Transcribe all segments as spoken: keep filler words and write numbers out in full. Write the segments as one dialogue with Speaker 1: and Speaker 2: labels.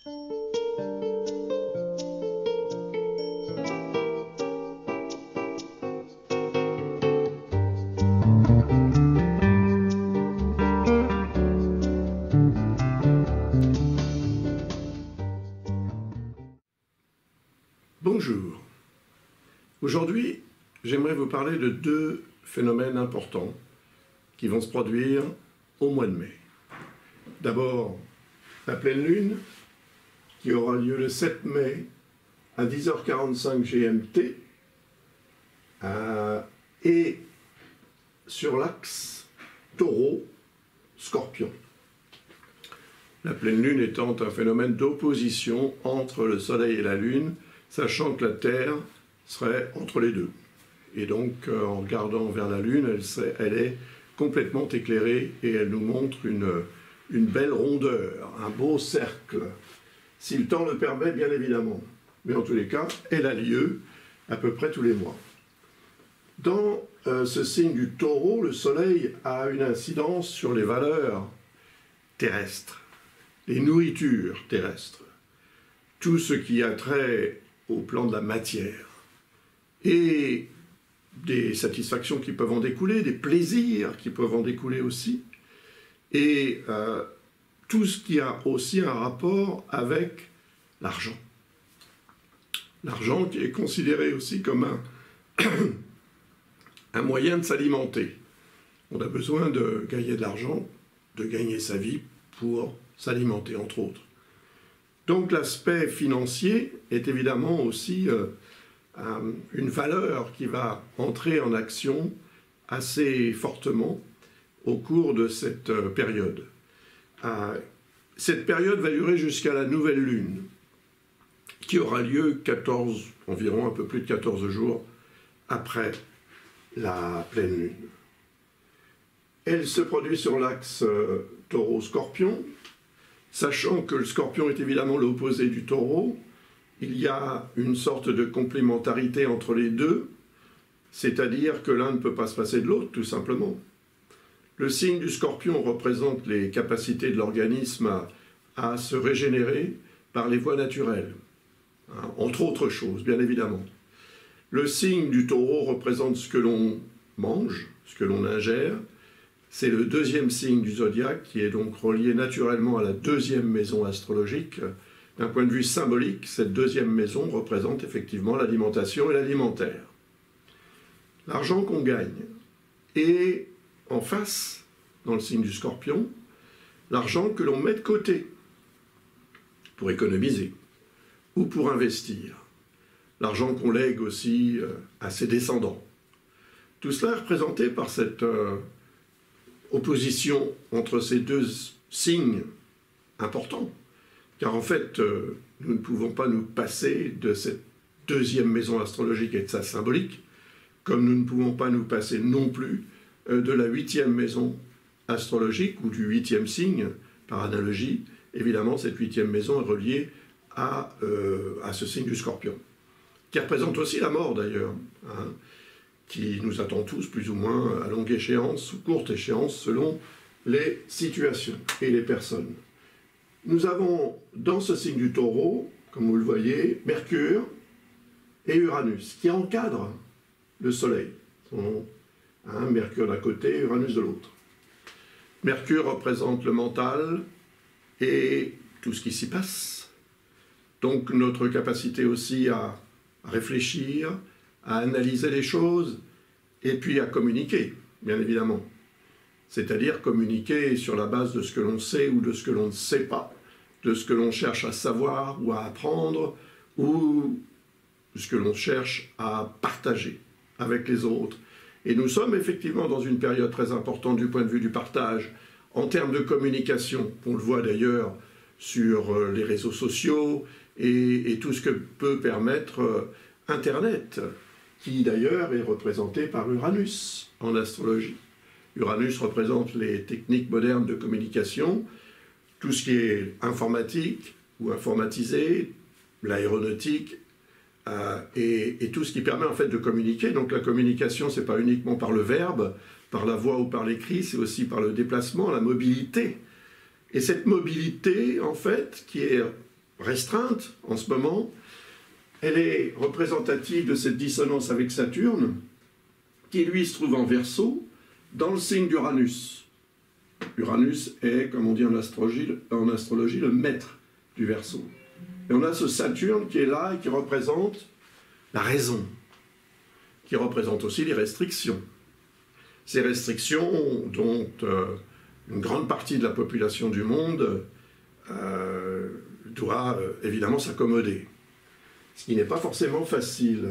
Speaker 1: Bonjour. Aujourd'hui, j'aimerais vous parler de deux phénomènes importants qui vont se produire au mois de mai. D'abord, la pleine lune, qui aura lieu le sept mai à dix heures quarante-cinq G M T, euh, et sur l'axe Taureau-Scorpion. La pleine lune étant un phénomène d'opposition entre le Soleil et la Lune, sachant que la Terre serait entre les deux. Et donc, euh, en regardant vers la Lune, elle, serait, elle est complètement éclairée et elle nous montre une, une belle rondeur, un beau cercle, si le temps le permet, bien évidemment. Mais en tous les cas, elle a lieu à peu près tous les mois. Dans euh, ce signe du Taureau, le Soleil a une incidence sur les valeurs terrestres, les nourritures terrestres, tout ce qui a trait au plan de la matière, et des satisfactions qui peuvent en découler, des plaisirs qui peuvent en découler aussi, et euh, tout ce qui a aussi un rapport avec l'argent. L'argent qui est considéré aussi comme un, un moyen de s'alimenter. On a besoin de gagner de l'argent, de gagner sa vie pour s'alimenter, entre autres. Donc l'aspect financier est évidemment aussi euh, euh, une valeur qui va entrer en action assez fortement au cours de cette euh, période. Euh, cette période va durer jusqu'à la nouvelle lune, qui aura lieu quatorze, environ un peu plus de quatorze jours après la pleine lune. Elle se produit sur l'axe euh, Taureau-Scorpion. Sachant que le Scorpion est évidemment l'opposé du Taureau, il y a une sorte de complémentarité entre les deux, c'est-à-dire que l'un ne peut pas se passer de l'autre, tout simplement. Le signe du Scorpion représente les capacités de l'organisme à, à se régénérer par les voies naturelles, hein, entre autres choses, bien évidemment. Le signe du Taureau représente ce que l'on mange, ce que l'on ingère. C'est le deuxième signe du zodiaque qui est donc relié naturellement à la deuxième maison astrologique. D'un point de vue symbolique, cette deuxième maison représente effectivement l'alimentation et l'alimentaire. L'argent qu'on gagne. Et en face, dans le signe du Scorpion, l'argent que l'on met de côté pour économiser ou pour investir. L'argent qu'on lègue aussi à ses descendants. Tout cela est représenté par cette euh, opposition entre ces deux signes importants, car en fait, euh, nous ne pouvons pas nous passer de cette deuxième maison astrologique et de sa symbolique, comme nous ne pouvons pas nous passer non plus euh, de la huitième maison astrologique ou du huitième signe, par analogie. Évidemment, cette huitième maison est reliée à, euh, à ce signe du Scorpion, qui représente aussi la mort d'ailleurs, hein, qui nous attend tous plus ou moins à longue échéance ou courte échéance selon les situations et les personnes. Nous avons dans ce signe du Taureau, comme vous le voyez, Mercure et Uranus qui encadrent le Soleil. Hein, Mercure d'un côté, Uranus de l'autre. Mercure représente le mental et tout ce qui s'y passe. Donc notre capacité aussi à réfléchir, à analyser les choses, et puis à communiquer, bien évidemment. C'est-à-dire communiquer sur la base de ce que l'on sait ou de ce que l'on ne sait pas, de ce que l'on cherche à savoir ou à apprendre, ou ce que l'on cherche à partager avec les autres. Et nous sommes effectivement dans une période très importante du point de vue du partage, en termes de communication. On le voit d'ailleurs sur les réseaux sociaux et, et tout ce que peut permettre Internet, qui d'ailleurs est représenté par Uranus en astrologie. Uranus représente les techniques modernes de communication, tout ce qui est informatique ou informatisé, l'aéronautique, euh, et, et tout ce qui permet en fait de communiquer. Donc la communication, ce n'est pas uniquement par le verbe, par la voix ou par l'écrit, c'est aussi par le déplacement, la mobilité. Et cette mobilité, en fait, qui est restreinte en ce moment. Elle est représentative de cette dissonance avec Saturne, qui lui se trouve en Verseau, dans le signe d'Uranus. Uranus est, comme on dit en astrologie, en astrologie, le maître du Verseau. Et on a ce Saturne qui est là et qui représente la raison, qui représente aussi les restrictions. Ces restrictions dont euh, une grande partie de la population du monde euh, doit euh, évidemment s'accommoder, ce qui n'est pas forcément facile.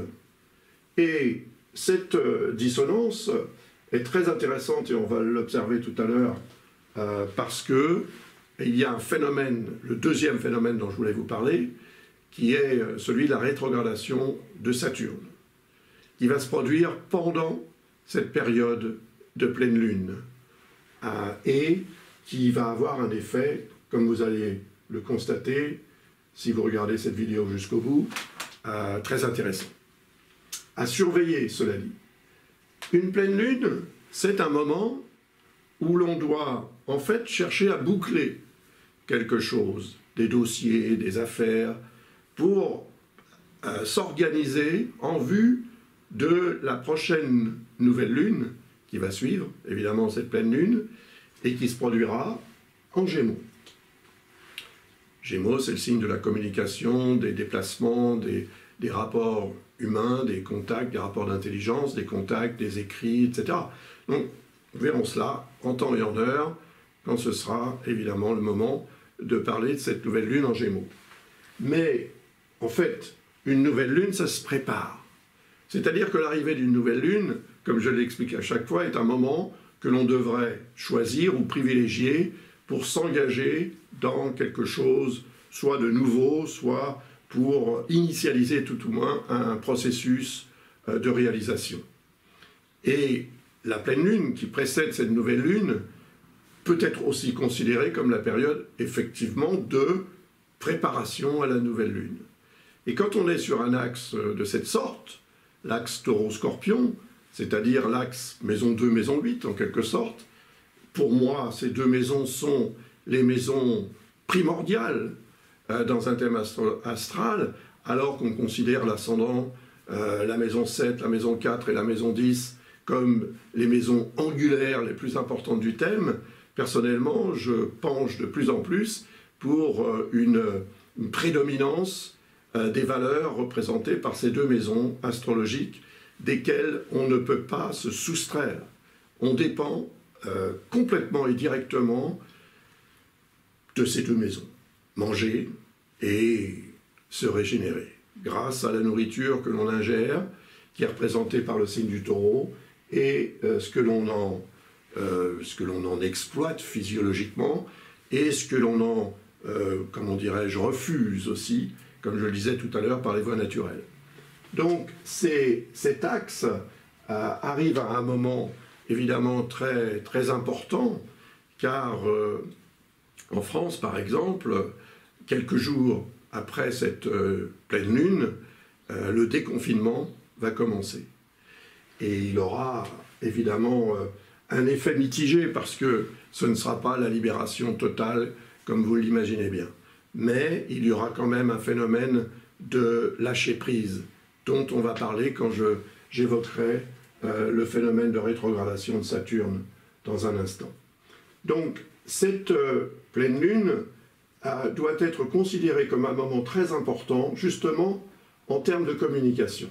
Speaker 1: Et cette euh, dissonance est très intéressante, et on va l'observer tout à l'heure, euh, parce que il y a un phénomène, le deuxième phénomène dont je voulais vous parler, qui est celui de la rétrogradation de Saturne, qui va se produire pendant cette période de pleine lune, euh, et qui va avoir un effet, comme vous allez le constater, si vous regardez cette vidéo jusqu'au bout, euh, très intéressant. À surveiller, cela dit. Une pleine lune, c'est un moment où l'on doit en fait chercher à boucler quelque chose, des dossiers, des affaires, pour euh, s'organiser en vue de la prochaine nouvelle lune, qui va suivre, évidemment, cette pleine lune, et qui se produira en Gémeaux. Gémeaux, c'est le signe de la communication, des déplacements, des, des rapports humains, des contacts, des rapports d'intelligence, des contacts, des écrits, et cetera. Donc, nous verrons cela en temps et en heure, quand ce sera évidemment le moment de parler de cette nouvelle lune en Gémeaux. Mais, en fait, une nouvelle lune, ça se prépare. C'est-à-dire que l'arrivée d'une nouvelle lune, comme je l'explique à chaque fois, est un moment que l'on devrait choisir ou privilégier pour s'engager dans quelque chose, soit de nouveau, soit pour initialiser tout au moins un processus de réalisation. Et la pleine lune qui précède cette nouvelle lune peut être aussi considérée comme la période, effectivement, de préparation à la nouvelle lune. Et quand on est sur un axe de cette sorte, l'axe taureau-scorpion, c'est-à-dire l'axe maison deux, maison huit, en quelque sorte, pour moi, ces deux maisons sont les maisons primordiales euh, dans un thème astral, alors qu'on considère l'ascendant, euh, la maison sept, la maison quatre et la maison dix comme les maisons angulaires les plus importantes du thème. Personnellement, je penche de plus en plus pour euh, une, une prédominance euh, des valeurs représentées par ces deux maisons astrologiques, desquelles on ne peut pas se soustraire. On dépend euh, complètement et directement de ces deux maisons. Manger et se régénérer, grâce à la nourriture que l'on ingère, qui est représentée par le signe du taureau, et euh, ce que l'on en, euh, ce que l'on en exploite physiologiquement, et ce que l'on en, euh, comment dirais-je, refuse aussi, comme je le disais tout à l'heure, par les voies naturelles. Donc, cet axe euh, arrive à un moment évidemment très, très important, car euh, en France, par exemple, quelques jours après cette euh, pleine lune, euh, le déconfinement va commencer. Et il aura évidemment euh, un effet mitigé, parce que ce ne sera pas la libération totale, comme vous l'imaginez bien. Mais il y aura quand même un phénomène de lâcher-prise, dont on va parler quand j'évoquerai euh, le phénomène de rétrogradation de Saturne dans un instant. Donc, cette euh, pleine lune euh, doit être considérée comme un moment très important, justement, en termes de communication.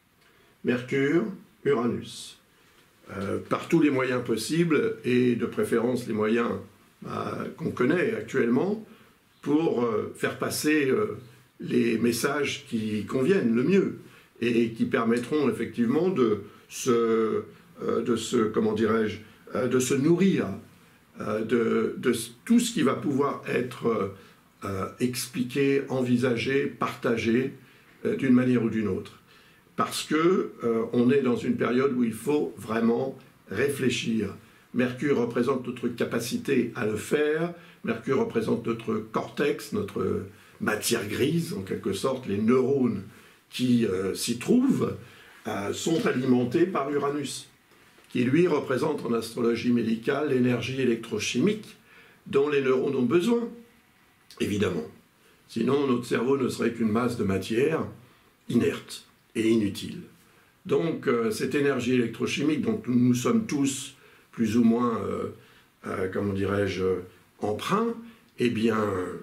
Speaker 1: Mercure, Uranus, euh, par tous les moyens possibles, et de préférence les moyens euh, qu'on connaît actuellement, pour euh, faire passer euh, les messages qui conviennent le mieux, et qui permettront effectivement de se, euh, de se comment dirais-je, euh, de se nourrir euh, de, de tout ce qui va pouvoir être euh, expliqué, envisagé, partagé euh, d'une manière ou d'une autre. Parce que euh, on est dans une période où il faut vraiment réfléchir. Mercure représente notre capacité à le faire, Mercure représente notre cortex, notre matière grise, en quelque sorte, les neurones qui euh, s'y trouvent, euh, sont alimentés par Uranus, qui lui représente en astrologie médicale l'énergie électrochimique dont les neurones ont besoin, évidemment. Sinon, notre cerveau ne serait qu'une masse de matière inerte et inutile. Donc, euh, cette énergie électrochimique dont nous sommes tous plus ou moins, euh, euh, comment dirais-je, emprunts, eh bien,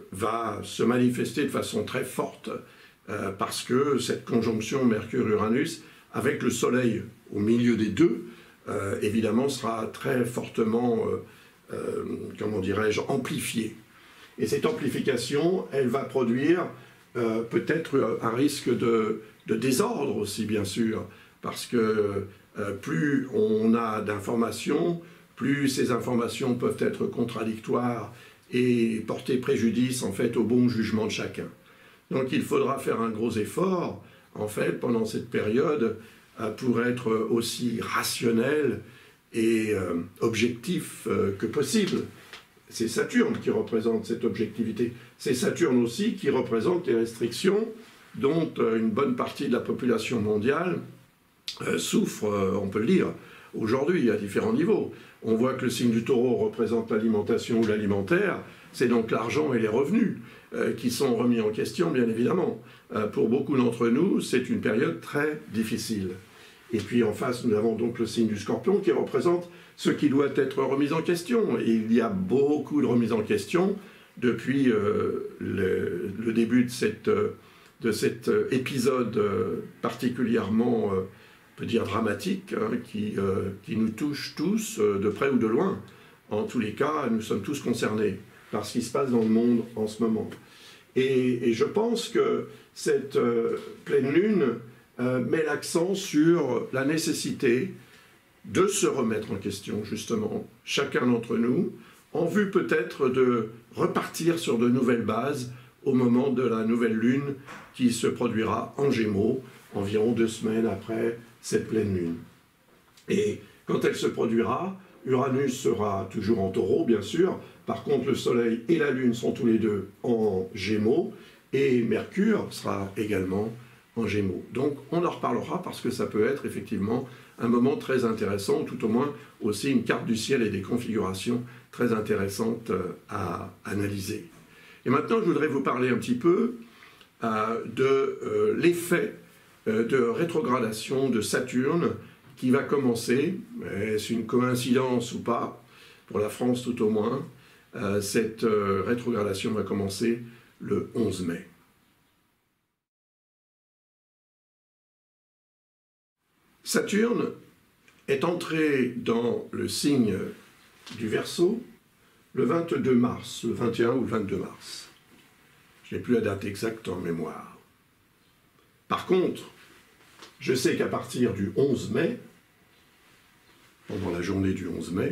Speaker 1: va se manifester de façon très forte euh, parce que cette conjonction Mercure-Uranus, avec le Soleil au milieu des deux, euh, évidemment, sera très fortement, euh, euh, comment dirais-je, amplifiée. Et cette amplification, elle va produire euh, peut-être un risque de, de désordre aussi, bien sûr, parce que euh, plus on a d'informations, plus ces informations peuvent être contradictoires et porter préjudice, en fait, au bon jugement de chacun. Donc il faudra faire un gros effort, en fait, pendant cette période, euh, pour être aussi rationnel et euh, objectif euh, que possible. C'est Saturne qui représente cette objectivité. C'est Saturne aussi qui représente les restrictions dont euh, une bonne partie de la population mondiale euh, souffre, euh, on peut le dire, aujourd'hui à différents niveaux. On voit que le signe du Taureau représente l'alimentation ou l'alimentaire, c'est donc l'argent et les revenus euh, qui sont remis en question, bien évidemment. Euh, pour beaucoup d'entre nous, c'est une période très difficile. Et puis en face, nous avons donc le signe du Scorpion qui représente ce qui doit être remis en question. Et il y a beaucoup de remises en question depuis euh, le, le début de, cette, de cet épisode euh, particulièrement, euh, on peut dire, dramatique, hein, qui, euh, qui nous touche tous, euh, de près ou de loin. En tous les cas, nous sommes tous concernés par ce qui se passe dans le monde en ce moment. Et, et je pense que cette euh, pleine lune euh, met l'accent sur la nécessité de se remettre en question, justement, chacun d'entre nous, en vue peut-être de repartir sur de nouvelles bases au moment de la nouvelle lune qui se produira en Gémeaux, environ deux semaines après cette pleine lune. Et quand elle se produira, Uranus sera toujours en Taureau, bien sûr. Par contre, le Soleil et la Lune sont tous les deux en Gémeaux, et Mercure sera également en Gémeaux. Donc, on en reparlera parce que ça peut être effectivement un moment très intéressant, ou tout au moins aussi une carte du ciel et des configurations très intéressantes à analyser. Et maintenant, je voudrais vous parler un petit peu euh, de euh, l'effet euh, de rétrogradation de Saturne qui va commencer, est-ce une coïncidence ou pas, pour la France tout au moins, euh, cette euh, rétrogradation va commencer le onze mai. Saturne est entré dans le signe du Verseau le vingt-deux mars, le vingt et un ou le vingt-deux mars. Je n'ai plus la date exacte en mémoire. Par contre, je sais qu'à partir du onze mai, pendant la journée du onze mai,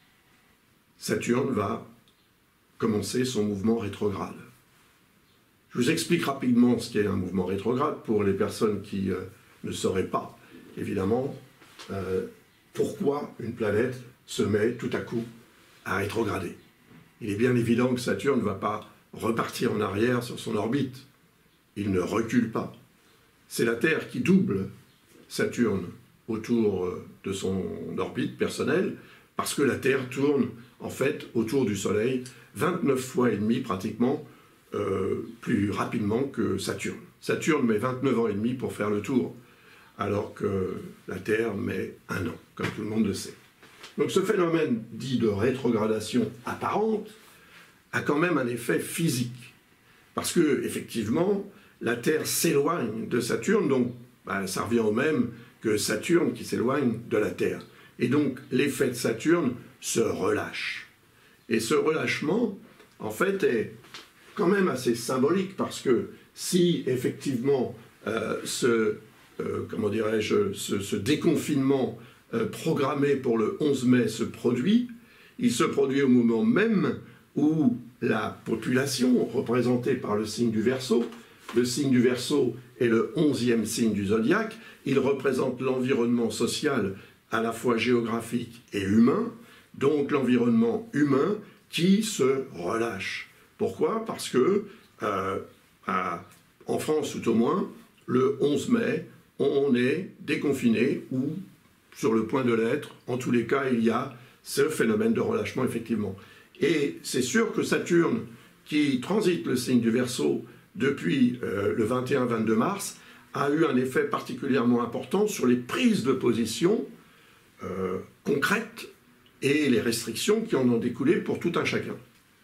Speaker 1: Saturne va commencer son mouvement rétrograde. Je vous explique rapidement ce qu'est un mouvement rétrograde pour les personnes qui euh, ne sauraient pas, évidemment, euh, pourquoi une planète se met tout à coup à rétrograder. Il est bien évident que Saturne ne va pas repartir en arrière sur son orbite. Il ne recule pas. C'est la Terre qui double Saturne autour de son orbite personnelle, parce que la Terre tourne en fait autour du Soleil vingt-neuf fois et demi pratiquement euh, plus rapidement que Saturne. Saturne met vingt-neuf ans et demi pour faire le tour, alors que la Terre met un an, comme tout le monde le sait. Donc ce phénomène dit de rétrogradation apparente a quand même un effet physique, parce que effectivement la Terre s'éloigne de Saturne, donc ben, ça revient au même que Saturne qui s'éloigne de la Terre. Et donc l'effet de Saturne se relâche. Et ce relâchement, en fait, est quand même assez symbolique, parce que si effectivement euh, ce, euh, comment dirais-je, ce, ce déconfinement euh, programmé pour le onze mai se produit, il se produit au moment même où la population, représentée par le signe du Verseau, le signe du Verseau est le onzième signe du zodiaque, il représente l'environnement social à la fois géographique et humain, donc l'environnement humain qui se relâche. Pourquoi? Parce que, euh, à, en France tout au moins, le onze mai, on est déconfiné ou sur le point de l'être. En tous les cas, il y a ce phénomène de relâchement, effectivement. Et c'est sûr que Saturne, qui transite le signe du Verseau, depuis euh, le vingt et un vingt-deux mars, a eu un effet particulièrement important sur les prises de position euh, concrètes et les restrictions qui en ont découlé pour tout un chacun.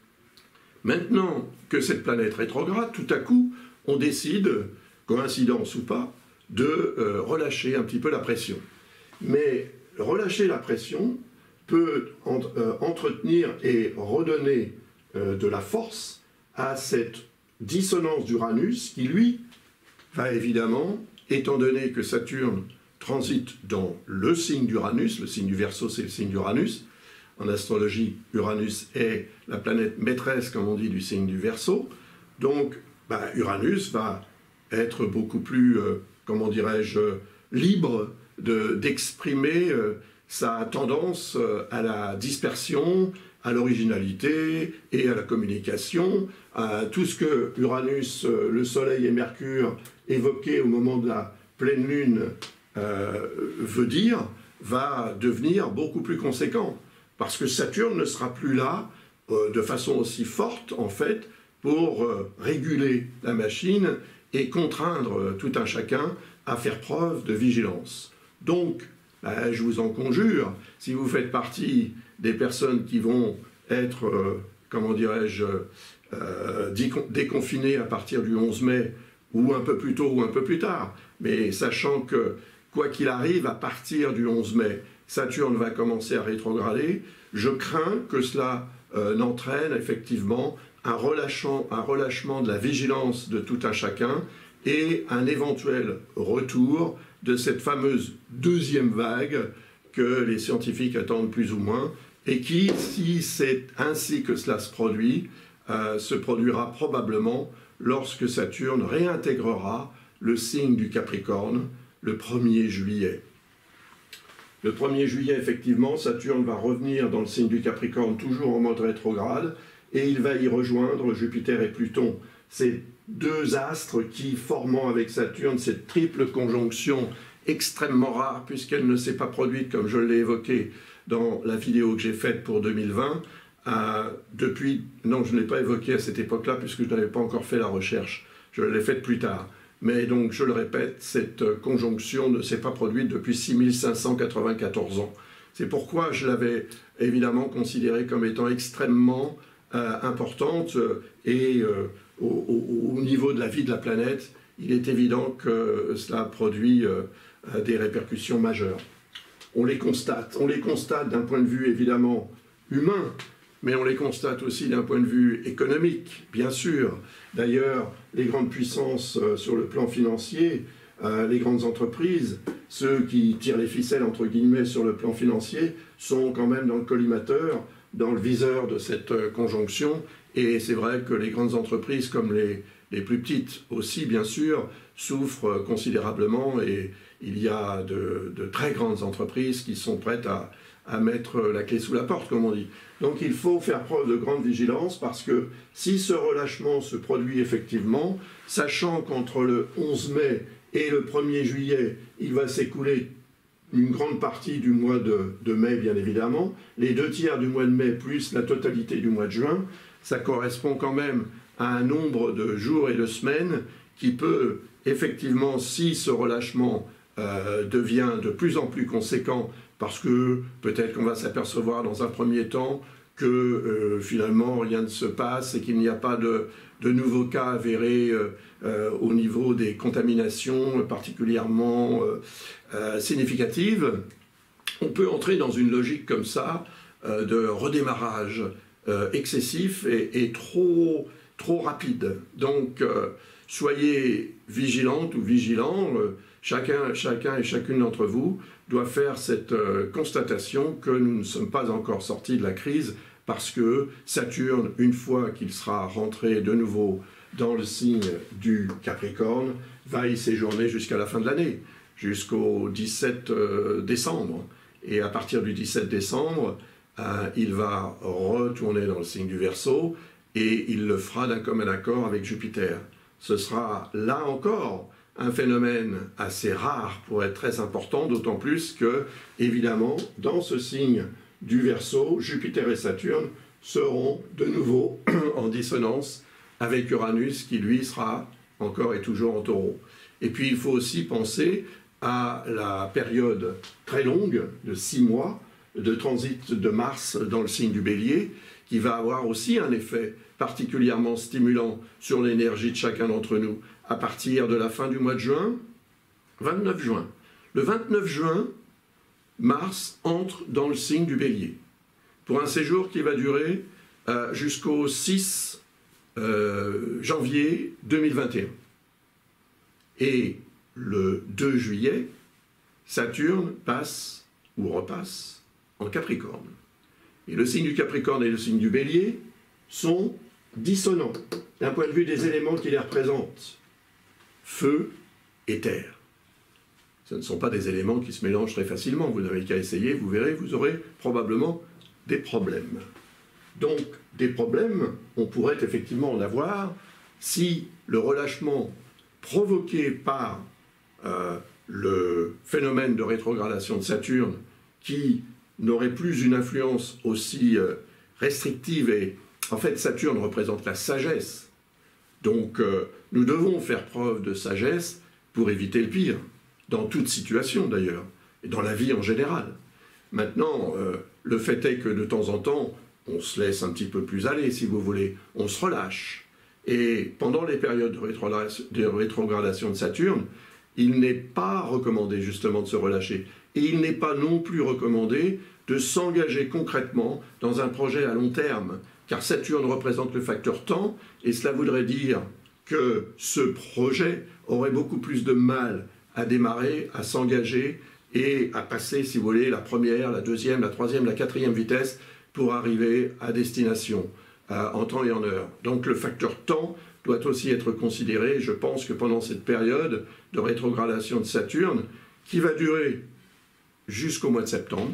Speaker 1: Maintenant que cette planète rétrograde, tout à coup, on décide, coïncidence ou pas, de euh, relâcher un petit peu la pression. Mais relâcher la pression peut en, euh, entretenir et redonner euh, de la force à cette dissonance d'Uranus qui, lui, va évidemment, étant donné que Saturne transite dans le signe d'Uranus, le signe du Verseau, c'est le signe d'Uranus. En astrologie, Uranus est la planète maîtresse, comme on dit, du signe du Verseau. Donc, bah, Uranus va être beaucoup plus, euh, comment dirais-je, libre de, d'exprimer euh, sa tendance euh, à la dispersion, à l'originalité et à la communication, à tout ce que Uranus, euh, le Soleil et Mercure évoquaient au moment de la pleine lune euh, veut dire, va devenir beaucoup plus conséquent. Parce que Saturne ne sera plus là euh, de façon aussi forte, en fait, pour euh, réguler la machine et contraindre euh, tout un chacun à faire preuve de vigilance. Donc, bah, je vous en conjure, si vous faites partie des personnes qui vont être, euh, comment dirais-je, euh, déconfinées à partir du onze mai, ou un peu plus tôt ou un peu plus tard, mais sachant que, quoi qu'il arrive, à partir du onze mai, Saturne va commencer à rétrograder, je crains que cela euh, n'entraîne effectivement un, relâchant, un relâchement de la vigilance de tout un chacun et un éventuel retour de cette fameuse deuxième vague que les scientifiques attendent plus ou moins et qui, si c'est ainsi que cela se produit, euh, se produira probablement lorsque Saturne réintégrera le signe du Capricorne le premier juillet. Le premier juillet, effectivement, Saturne va revenir dans le signe du Capricorne, toujours en mode rétrograde, et il va y rejoindre Jupiter et Pluton. Ces deux astres qui, formant avec Saturne cette triple conjonction extrêmement rare, puisqu'elle ne s'est pas produite, comme je l'ai évoqué dans la vidéo que j'ai faite pour deux mille vingt, euh, depuis... Non, je ne l'ai pas évoqué à cette époque-là, puisque je n'avais pas encore fait la recherche. Je l'ai faite plus tard. Mais donc, je le répète, cette conjonction ne s'est pas produite depuis six mille cinq cent quatre-vingt-quatorze ans. C'est pourquoi je l'avais évidemment considérée comme étant extrêmement euh, importante et euh, au, au, au niveau de la vie de la planète, il est évident que cela produit euh, des répercussions majeures. On les constate. On les constate d'un point de vue évidemment humain, mais on les constate aussi d'un point de vue économique, bien sûr. D'ailleurs, les grandes puissances euh, sur le plan financier, euh, les grandes entreprises, ceux qui tirent les ficelles, entre guillemets, sur le plan financier, sont quand même dans le collimateur, dans le viseur de cette euh, conjonction. Et c'est vrai que les grandes entreprises, comme les, les plus petites aussi, bien sûr, souffrent euh, considérablement. Et il y a de, de très grandes entreprises qui sont prêtes à, à mettre la clé sous la porte, comme on dit. Donc il faut faire preuve de grande vigilance parce que si ce relâchement se produit effectivement, sachant qu'entre le onze mai et le premier juillet, il va s'écouler une grande partie du mois de, de mai, bien évidemment, les deux tiers du mois de mai plus la totalité du mois de juin, ça correspond quand même à un nombre de jours et de semaines qui peut effectivement, si ce relâchement euh, devient de plus en plus conséquent, parce que peut-être qu'on va s'apercevoir dans un premier temps que euh, finalement rien ne se passe et qu'il n'y a pas de, de nouveaux cas avérés euh, euh, au niveau des contaminations particulièrement euh, euh, significatives, on peut entrer dans une logique comme ça euh, de redémarrage euh, excessif et, et trop, trop rapide. Donc euh, soyez vigilantes ou vigilants, euh, chacun, chacun et chacune d'entre vous doit faire cette euh, constatation que nous ne sommes pas encore sortis de la crise parce que Saturne, une fois qu'il sera rentré de nouveau dans le signe du Capricorne, va y séjourner jusqu'à la fin de l'année, jusqu'au dix-sept décembre. Et à partir du dix-sept décembre, euh, il va retourner dans le signe du Verseau et il le fera d'un commun accord avec Jupiter. Ce sera là encore un phénomène assez rare pour être très important, d'autant plus que, évidemment, dans ce signe du Verseau, Jupiter et Saturne seront de nouveau en dissonance avec Uranus qui, lui, sera encore et toujours en taureau. Et puis, il faut aussi penser à la période très longue de six mois de transit de Mars dans le signe du Bélier, qui va avoir aussi un effet particulièrement stimulant sur l'énergie de chacun d'entre nous, à partir de la fin du mois de juin, vingt-neuf juin. Le vingt-neuf juin, Mars entre dans le signe du Bélier, pour un séjour qui va durer euh, jusqu'au six euh, janvier deux mille vingt et un. Et le deux juillet, Saturne passe ou repasse en Capricorne. Et le signe du Capricorne et le signe du Bélier sont dissonants d'un point de vue des éléments qui les représentent. Feu et terre. Ce ne sont pas des éléments qui se mélangent très facilement. Vous n'avez qu'à essayer, vous verrez, vous aurez probablement des problèmes. Donc, des problèmes, on pourrait effectivement en avoir si le relâchement provoqué par euh, le phénomène de rétrogradation de Saturne, qui n'aurait plus une influence aussi euh, restrictive, et en fait Saturne représente la sagesse, donc euh, nous devons faire preuve de sagesse pour éviter le pire, dans toute situation d'ailleurs, et dans la vie en général. Maintenant, euh, le fait est que de temps en temps, on se laisse un petit peu plus aller, si vous voulez, on se relâche. Et pendant les périodes de rétrogradation de, rétrogradation de Saturne, il n'est pas recommandé justement de se relâcher. Et il n'est pas non plus recommandé de s'engager concrètement dans un projet à long terme, car Saturne représente le facteur temps, et cela voudrait dire que ce projet aurait beaucoup plus de mal à démarrer, à s'engager et à passer, si vous voulez, la première, la deuxième, la troisième, la quatrième vitesse pour arriver à destination, euh, en temps et en heure. Donc le facteur temps doit aussi être considéré. Je pense que pendant cette période de rétrogradation de Saturne, qui va durer jusqu'au mois de septembre,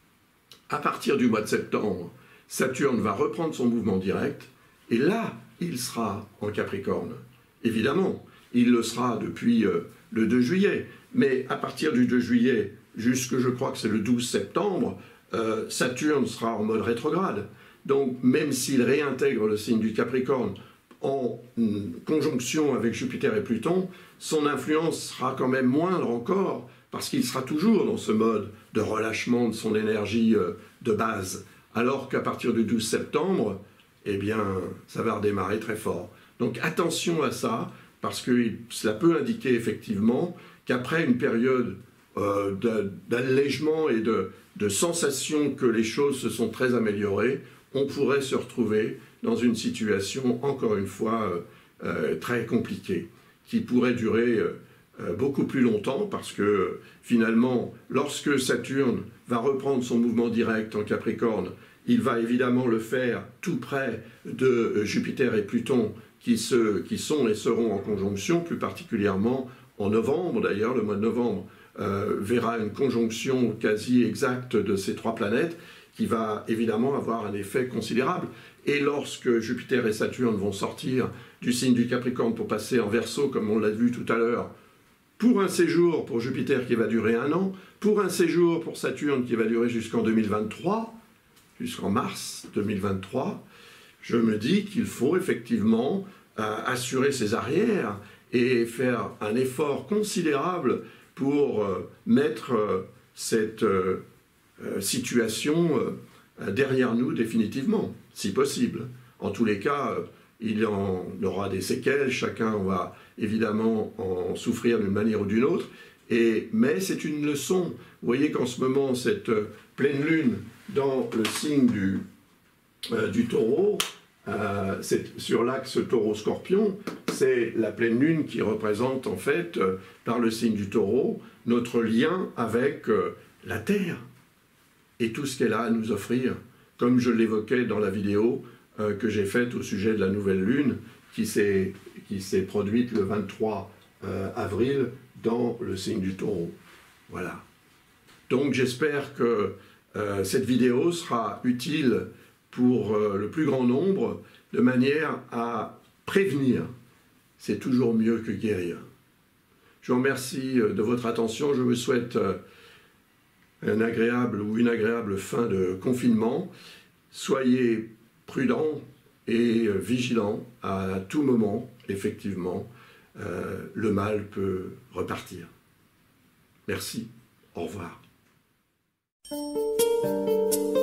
Speaker 1: à partir du mois de septembre, Saturne va reprendre son mouvement direct, et là, il sera en Capricorne. Évidemment, il le sera depuis euh, le deux juillet, mais à partir du deux juillet, jusque je crois que c'est le douze septembre, euh, Saturne sera en mode rétrograde. Donc, même s'il réintègre le signe du Capricorne en conjonction avec Jupiter et Pluton, son influence sera quand même moindre encore, parce qu'il sera toujours dans ce mode de relâchement de son énergie euh, de base, alors qu'à partir du douze septembre, eh bien, ça va redémarrer très fort. Donc attention à ça, parce que cela peut indiquer effectivement qu'après une période euh, d'allègement et de, de sensation que les choses se sont très améliorées, on pourrait se retrouver dans une situation, encore une fois, euh, euh, très compliquée, qui pourrait durer euh, beaucoup plus longtemps, parce que finalement, lorsque Saturne va reprendre son mouvement direct en Capricorne, il va évidemment le faire tout près de Jupiter et Pluton, qui, se, qui sont et seront en conjonction, plus particulièrement en novembre. D'ailleurs, le mois de novembre euh, verra une conjonction quasi exacte de ces trois planètes, qui va évidemment avoir un effet considérable. Et lorsque Jupiter et Saturne vont sortir du signe du Capricorne pour passer en Verseau, comme on l'a vu tout à l'heure, pour un séjour pour Jupiter qui va durer un an, pour un séjour pour Saturne qui va durer jusqu'en deux mille vingt-trois, jusqu'en mars deux mille vingt-trois, je me dis qu'il faut effectivement euh, assurer ses arrières et faire un effort considérable pour euh, mettre euh, cette euh, euh, situation euh, derrière nous définitivement, si possible. En tous les cas, euh, il y en aura des séquelles, chacun va évidemment en souffrir d'une manière ou d'une autre, et, mais c'est une leçon. Vous voyez qu'en ce moment, cette euh, pleine lune dans le signe du, euh, du taureau, euh, c'est sur l'axe taureau-scorpion, c'est la pleine lune qui représente en fait, euh, par le signe du taureau, notre lien avec euh, la Terre et tout ce qu'elle a à nous offrir, comme je l'évoquais dans la vidéo euh, que j'ai faite au sujet de la nouvelle lune qui s'est qui s'est produite le vingt-trois avril dans le signe du taureau. Voilà. Donc j'espère que euh, cette vidéo sera utile pour euh, le plus grand nombre, de manière à prévenir. C'est toujours mieux que guérir. Je vous remercie de votre attention. Je vous souhaite euh, un agréable ou une agréable fin de confinement. Soyez prudents et vigilant à tout moment, effectivement, euh, le mal peut repartir. Merci, au revoir.